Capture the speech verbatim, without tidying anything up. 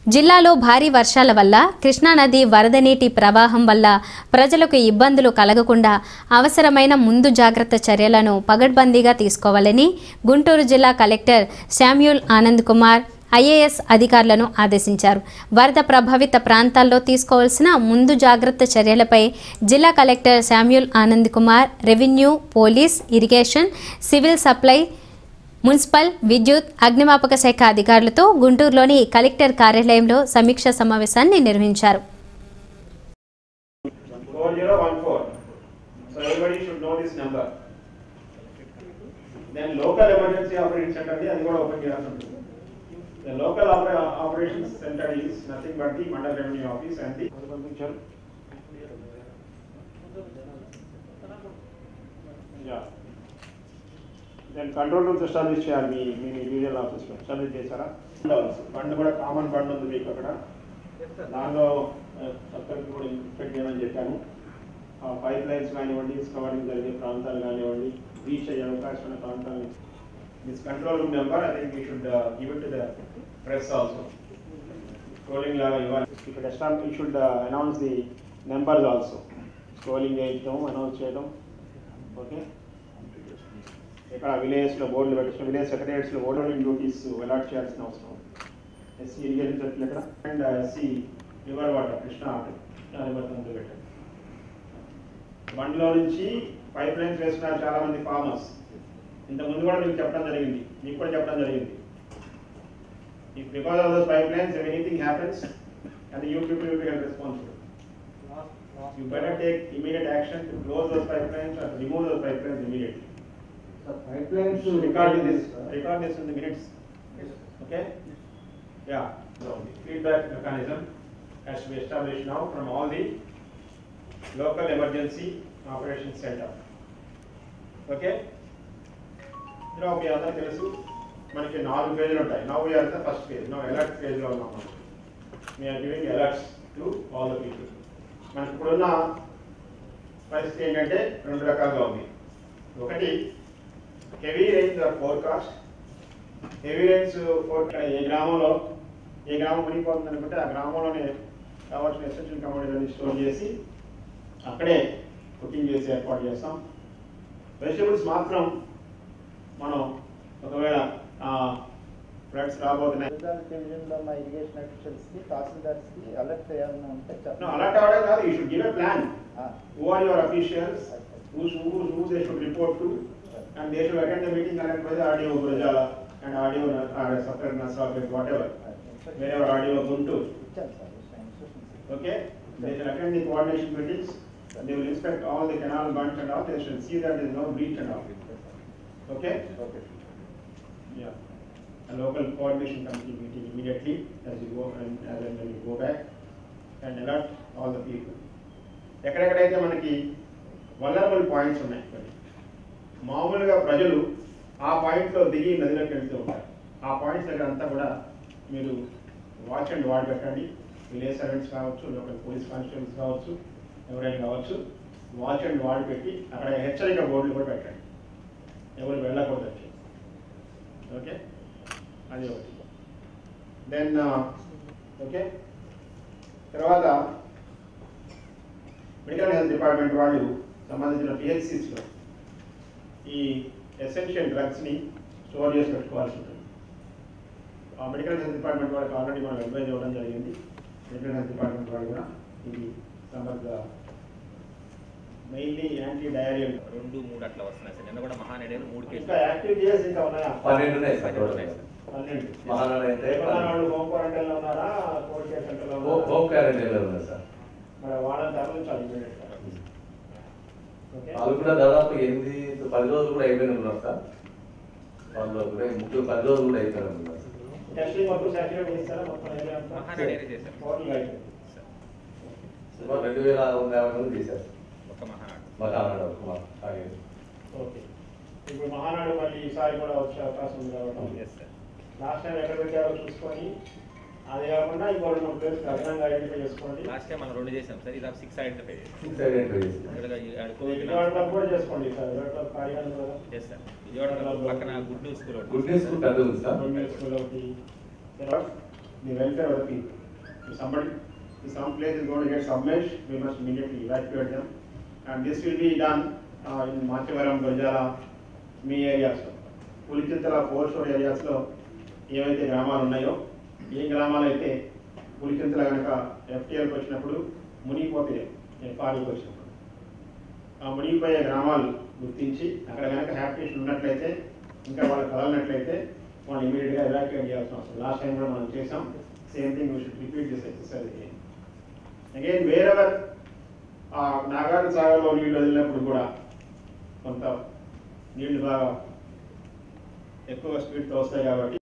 జిల్లాలో భారీ వర్షాల వల్ల కృష్ణానది వరద నీటి ప్రవాహం వల్ల ప్రజలకు ఇబ్బందులు కలగకుండా అవసరమైన ముందు జాగ్రత్త చర్యలను పగడ్బందీగా తీసుకోవాలని గుంటూరు జిల్లా collector Samuel Anand Kumar IAS అధికారులను ఆదేశించారు. వరద ప్రభావిత ప్రాంతాల్లో తీసుకోవాల్సిన ముందు జాగ్రత్త చర్యలపై జిల్లా collector Samuel Anand Kumar revenue, police, irrigation, civil supply, municipal, విద్యుత్, అగ్నిమాపక శాఖ అధికారులతో గుంటూరులోని కలెక్టర్ కార్యాలయంలో సమీక్షా సమావేశాన్ని నిర్వహించారు. The local oper operations center is nothing but the Mandal Revenue Office and the yeah. Then control rooms establish cheyali మీ మీ డివిజనల్ ఆఫీస్ లో establish చేశారా? ఫండ్ కూడా కామన్ ఫండ్ ఉంది మీకు అక్కడ. దానిలో సర్కిల్ కూడా ఇన్స్పెక్ట్ చేయమని చెప్పాను. ఆ పైప్ లైన్స్ కానివ్వండి, కవరింగ్ జరిగే ప్రాంతాలు కానివ్వండి, రీచ్ అయ్యే అవకాశం ఉన్న ప్రాంతాలు. This control room number, I think we should uh, give it to the press also. Scrolling level, you should establish, you should uh, announce the numbers also. Scrolling cheyadam, announce cheyadam. Okay. Ikkada village lo board pettation, village secretaries lo board duties allot cheyalsina avasaram. S C irrigation circle ikkada and uh, S C river water Krishna river tandu pettam. Bandlo nunchi pipelines vestunaru chaala mandi farmers. ఇంత ముందు కూడా మీకు చెప్పడం జరిగింది, మీకు కూడా చెప్పడం జరిగింది. If because of those pipelines, if anything happens, and you people will be held responsible. You better take immediate action to close those pipelines or remove those pipelines immediately. So pipelines to record this, record this in the minutes. Okay? Yeah. So the feedback mechanism has to be established now from all the local emergency operations center. Okay? Now we are తెలుసు మనకి నాలుగు పేజీలు ఉంటాయి. Now we are the first page. Now alert phase లో ఉన్నాం. We are giving alerts to all the people. మనకి ఇప్పుడున్న పరిస్థితి ఏంటంటే రెండు రకాలుగా ఉంది. ఒకటి heavy rains are forecast. Heavy rains forecast ఏ గ్రామంలో ఏ గ్రామం మునిగిపోతుంది అనుకుంటే ఆ గ్రామంలోనే కావాల్సిన ఎసెన్షియల్ కమోడిటీని స్టోర్ చేసి అక్కడే కుకింగ్ చేసి ఏర్పాటు చేస్తాం. వెజిటబుల్స్ మాత్రం మనం ఒకవేళ ఫ్లడ్స్ రాబోతున్నాయి డివిజన్లో మా ఇరిగేషన్ అఫీషియల్స్కి తహసీల్దార్స్కి అలర్ట్ చేయాలని ఉంటే అలర్ట్ అవ్వడం కాదు, you should give a plan. Who are your officials, who who they should report to and they should attend the meeting connect with RDO Gurajala and RDO separate Narsapet whatever wherever RDO Guntur. Okay, they should attend the coordination meetings. They will inspect all the canal bunds and all. They should see that there is no breach and all. Okay? Okay. Yeah. A local coordination committee meeting immediately as you go and as and when you go back and alert all the people. ఎక్కడెక్కడైతే మనకి vulnerable points ఉన్నాయి, మామూలుగా ప్రజలు ఆ పాయింట్లో దిగి నదిలోకి వెళ్తూ ఉంటారు. ఆ పాయింట్స్ దగ్గర అంతా కూడా మీరు వాచ్ అండ్ వార్డ్ పెట్టండి. విలేజ్ సర్వెంట్స్ కావచ్చు, లోకల్ పోలీస్ కానిస్టేబుల్స్ కావచ్చు, ఎవరైనా కావచ్చు, వాచ్ అండ్ వార్డ్ పెట్టి అక్కడ హెచ్చరిక బోర్డులు కూడా పెట్టండి, ఎవరు వెళ్ళకూడదు. ఓకే, అది ఒకటి. దెన్ ఓకే, తర్వాత మెడికల్ హెల్త్ డిపార్ట్మెంట్ వాళ్ళు సంబంధించిన పిహెచ్సిస్లో ఈ ఎసెన్షియల్ డ్రగ్స్ని స్టోర్ చేసి పెట్టుకోవాల్సి ఉంటుంది. ఆ మెడికల్ హెల్త్ డిపార్ట్మెంట్ వాళ్ళకి ఆల్రెడీ మనం అడ్వైజ్ ఇవ్వడం జరిగింది. మెడికల్ హెల్త్ డిపార్ట్మెంట్ వాళ్ళు కూడా ఇది సంబంధ మెయిన్లీ యాంటీ డయేరియల్ రెండు మూడు అట్లా వస్తున్నాయి సార్. నిన్న కూడా మహానడేలు మూడు కేసులు యాక్టివ్ కేసెస్ ఇంకా ఉన్నాయా? పన్నెండు ఉన్నాయి సార్. పన్నెండు మహానడే అయితే వాళ్ళు హోమ్ క్వారంటైన్ లో ఉన్నారా, కోవిడ్ కేర్ సెంటర్ లో ఉన్నారా? హోమ్ క్వారంటైన్ లో ఉన్నారు సార్. మరి వాళ్ళని తరలించాలి ఇమీడియట్ గా. ఓకే, వాళ్ళు కూడా దాదాపు ఎనిమిది పది రోజులు కూడా అయిపోయిన ఉన్నారు సార్. వాళ్ళు కూడా ముఖ్య పది రోజులు కూడా అయిపోయిన ఉన్నారు. టెస్టింగ్ మొత్తం సాచురేట్ చేస్తారా? మొత్తం ఏరియా అంతా మహానడే చేశారు. టోటల్ అయిపోయింది. రెండు వేల యాభై మంది చేశారు ఒక మహానాడు మహానాడు. ఓకే, ఇప్పుడు మహానాడు మళ్ళీ ఈసారి కూడా వచ్చే అవకాశం ఉంది కాబట్టి లాస్ట్ టైం ఎక్కడ పెట్టారో చూసుకొని అది కాకుండా ఇంకో రెండు మూడు ప్లేస్ అదనంగా ఐడెంటిఫై చేసుకోండి. లాస్ట్ టైం మనం రెండు చేసాం సార్, ఇది six identify six identify Vijayawada కూడా చేసుకోండి సార్. చేస్తాం. విజయవాడ పక్కన good news school good news school పెద్ద ఉంది సార్. గుడ్ న్యూస్ స్కూల్ ఒకటి. the welfare of the people. If somebody, if some place is going to get submerged, we must immediately evacuate them. And this will be done uh, in Machavaram, Gurjala, మీ ఏరియాస్లో. Pulichintala four షోర్ ఏరియాస్లో ఏవైతే గ్రామాలు ఉన్నాయో, ఏ గ్రామాలు అయితే పులిచింతల కనుక ఎఫ్టీఎల్కి వచ్చినప్పుడు మునిగిపోతే ఎఫ్ఆర్కి వచ్చినప్పుడు ఆ మునిగిపోయే గ్రామాలు గుర్తించి అక్కడ కనుక హ్యాబిటేషన్ ఉన్నట్లయితే, ఇంకా వాళ్ళు కదలనట్లయితే వాళ్ళు ఇమీడియట్గా ఎవాక్యుయేట్ చేయాల్సిన అవసరం. లాస్ట్ టైం కూడా మనం చేసాం. Same thing we should repeat this exercise again. Again wherever ఆ నాగార్జున సాగర్లో నీళ్ళు వదిలినప్పుడు కూడా కొంత నీళ్లు బాగా ఎక్కువ స్పీడ్తో వస్తాయి కాబట్టి